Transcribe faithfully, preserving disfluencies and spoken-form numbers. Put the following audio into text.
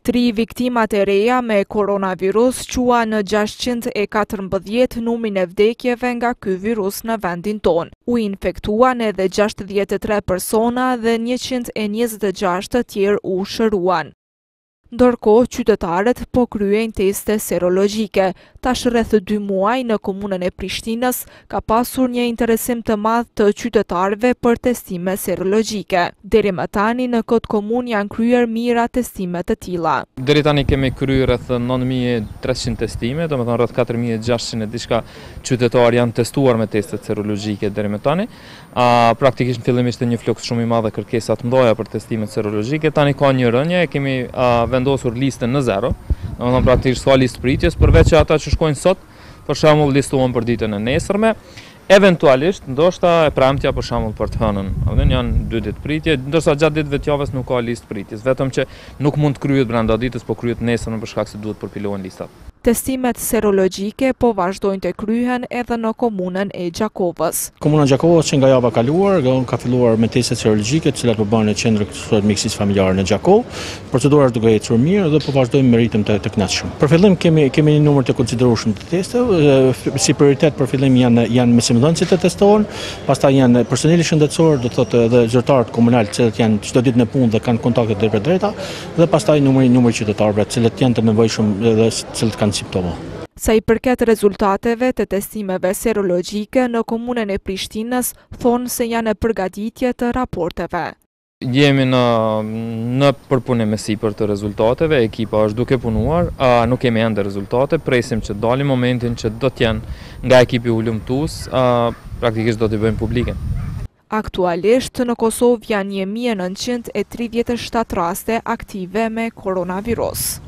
Tri viktimat e reja me koronavirus qua në gjashtëqind e katërmbëdhjetë numrin e vdekjeve nga ky virus në vendin tonë. U infektuan edhe gjashtëdhjetë e tre persona dhe njëqind e njëzet e gjashtë të tjerë u shëruan. Ndërkohë, qytetarët po kryejnë teste serologjike. Tash rreth dy muaj në komunën e Prishtinës ka pasur një interesim të madh të qytetarëve për testime serologjike. Deri më tani në këtë komunë janë kryer mijëra testime të tilla. Deri tani kemi kryer rreth nëntë mijë e treqind testime, domethënë rreth katër mijë e gjashtëqind e diçka qytetarë janë testuar me testet serologjike deri më tani. Uh, praktikisht fillimisht një fluks shumë i madh kërkesa të mëdha për testimet serologjike. Tani ka një rënje, kemi uh, vendosur listën në zero, domethënë praktikisht ka listë pritjes, përveç që ata që shkojnë sot, për shembull listohen për ditën e nesërme, eventualisht ndoshta e premtja për shembull për të hënën. Domethënë janë dy ditë pritje, ndërsa gjatë ditëve të javës nuk ka listë pritjes, vetëm që nuk mund të kryhet brenda ditës, po kryhet nesër për shkak se duhet përpilohen listat. Testimet serologjike po vazhdojnë të kryhen edhe në komunën e Gjakovës. Komuna e Gjakovës që nga java kaluar ka filluar me testet serologjike, të cilat po bëhen në qendrën e mjekësisë familjare në Gjakovë. Procedura është duke ecur mirë dhe po vazhdojmë me ritëm të, të kënaqshëm. Për fillim kemi kemi një numër të konsiderueshëm të testeve. Si prioritet për fillim janë janë mësimdhënësit të testohen, pastaj janë personeli shëndetësor, do thotë edhe zyrtarët komunal, të cilët janë çdo ditë në punë dhe kanë kontakte drejt për drejta, dhe pastaj numri numri qytetarëve, të cilët janë të nevojshëm dhe të cilët kanë simptoma. Sa i përket rezultateve të testimeve serologjike në komunën e Prishtinës, thonë se janë në përgatitje të raporteve. Jemi në, në përpunim me sipër të rezultateve, ekipa është duke punuar, a, nuk kemi ende rezultate, presim që dalin momentin që do t'jenë nga ekipi hulumtues, a, praktikisht do t'i bëjmë publike. Aktualisht në Kosovë janë një mijë e nëntëqind e tridhjetë e shtatë raste aktive me koronavirus.